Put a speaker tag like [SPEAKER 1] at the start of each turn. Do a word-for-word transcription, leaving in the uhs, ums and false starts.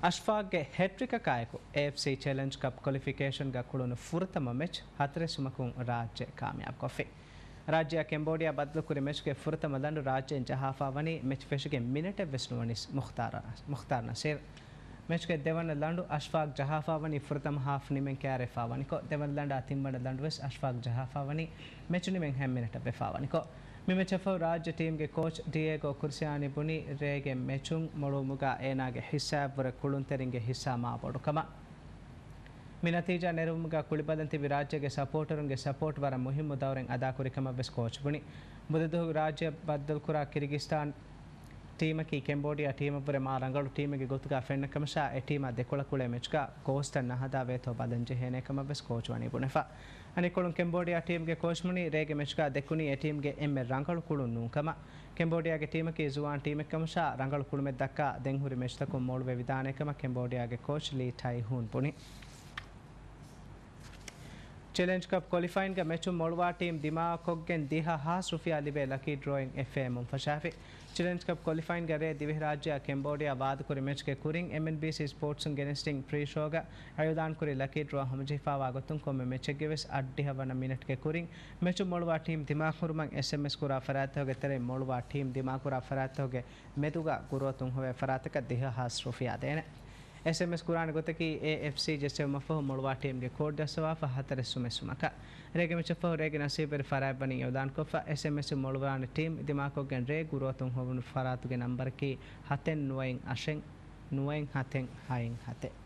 [SPEAKER 1] ಅಶ್ಫಾಕ್ಗೆ ಹೆಟ್ರಿಕ ಕಾಯಕು AFC challenge cup ಕ್ವಾಲಿಫಿಕೇಷನ್ಗೆ ಕುಳುನು ಫುರತಮ ಮೆಚ್ ಹತ್ತರೆ ಸುಮಕು ರಾಜ್ಯ ಕಾಮಯಾಬ್ ಕೊಫೆ ರಾಜ್ಯ ಕೆಂಬೋಡಿಯಾ ಬದಲು ಕುರಿ ಮೆಚ್ಗೆ ಫುರತಮ ದಂಡು ರಾಜ್ಯ ಜಹಾಫಾವನಿ ಮೆಚ್ ಫೆಶ್ಗೆ ಮಿನಿಟೆ ವೆಸ್ನುವನಿಸ್ ಮುಖ್ತಾರ ಮುಖ್ತಾರ್ ನಸೀರ್ ಮೆಚ್ಗೆ ದೇವನ ಲಂಡು ಅಶ್ಫಾಕ್ ಜಹಾಫಾವನಿ ಫುರತಮ ಹಾಫ್ ನಿಮೆನ್ ಕ್ಯಾರೆ ಫಾವನಿಕೋ ದೇವನ ಲಂಡ ತಿಂಬಡ ಲಂಡು ವೆಸ್ ಅಶ್ಫಾಕ್ ಜಹಾಫಾವನಿ ಮೆಚ್ ನಿಮೆನ್ ಹೆಮ್ ಮಿನಿಟೆ ಬೆಫಾವನಿಕೋ ಮಿಮೆಚಫ ರಾಜ್ಯ ಟೀಮ್ಗೆ ಕೋಚ್ ಡಿಯೇಗೋ ಕುರ್ಸಿಯಾನಿ ಬುನಿ ರೇಗೆ ಮೆಚುಂಗ್ ಮೊಳುಮುಗ ಏನಾಗೆ ಹಿಸಾಬ್ ವರ ಕುಳುಂತೆರಿಂಗೆ ಹಿಸ್ಸಾ ಮಾಬಡುಕಮ ಮಿ ನತೀಜಾ ನೆರವುಮುಗ ಕುಳಿಬದಂತಿವಿ ರಾಜ್ಯಗೆ ಸಪೋರ್ಟರುಂಗೆ ಸಪೋರ್ಟ್ ವರ ಮುಹಿಮ್ಮು ದೌರೆಂಗ್ ಅದಾ ಕುರಿಕಮ ಬೆಸ್ ಕೋಚ್ ಬುನಿ ಬುಧದು ರಾಜ್ಯ ಬದ್ದಲ್ ಕುರ ಕಿರ್ಗಿಸ್ತಾನ್ ಟೀಮಕಿ ಕೆಂಬೋಡಿಯಾ ಟೀಮ್ ಬರೆ ಮಾ ರಂಗಳು ಟೀಮಿಗೆ ಗೊತ್ತುಗ ಫೆಣ್ಣ ಕಮಶ ಎ ಟೀಮ ದೆಕೊಳ ಕುಳೆ ಮೆಚ್ಗ ಕೋಸ್ಟನ್ ನಹದಾ ವೇತೋ ಬದಂಜೆ ಹೇನೆ ಕಮ ಬೆಸ್ ಕೋಚ್ ವನಿ ಬುನೆಫಾ ಅನಿಕೊಳು ಕೆಂಬೋಡಿಯಾ ಟೀಮ್ಗೆ ಕೋಚ್ ಮುನಿ ರೇಗೆ ಮೆಚ್ಗ ದೆಕುನಿ ಎ ಟೀಮ್ಗೆ ಎಮ್ಮೆ ರಂಗಳು ಕುಳು ನೂಕಮ ಕೆಂಬೋಡಿಯಾಗೆ ಟೀಮಕಿ ಜುವಾನ್ ಟೀಮ್ ಕಮಶ ರಂಗಳು ಕುಳುಮೆ ದಕ್ಕ ದೆಂಹುರಿ ಮೆಚ್ತಕು ಮೋಳುವೆ ವಿಧಾನಕಮ ಕೆಂಬೋಡಿಯಾಗೆ ಕೋಚ್ ಲೀ ಟೈ ಹೂನ್ ಬುನಿ चैलेंज कप क्वालिफाइंग का मैच मोड़वा टीम दिमाग कोगेन दिहा हास रुफिया लिबे लकी ड्राइंग एफ एम मुफशाफे चैलेंज कप क्वालिफाइंग रे दिव्य राज्य कैम्बोडिया बाद कुरी मैच के कुरिंग एमएनबीसी स्पोर्ट्स गेनेस्टिंग प्री शोगा आयोजन कुरी लकी ड्रा हमजिफा वागतुं को में मैच के वेस अड्डी हवन मिनट के कुरिंग मैच मोड़वा टीम दिमाग हुरमंग एसएमएस कुरा फरात होगे तेरे मोड़वा टीम दिमाग कुरा फरात होगे मेदुगा गुरोतुं होवे फरात का दिहा हास रुफिया देने एस एम एस कुरान गोते की ए एफ सी जैसे मफह मोड़वा टीम के कोड दसवा फहतर सुमे सुमका रेगे में चफो रेगे नसीब फराय बनी योदान को फ एस एम एस मोड़वा टीम दिमाग को गन रे गुरो तुम हो फरात के नंबर की हतें नुएंग अशेंग नुएंग हतें हाइंग हते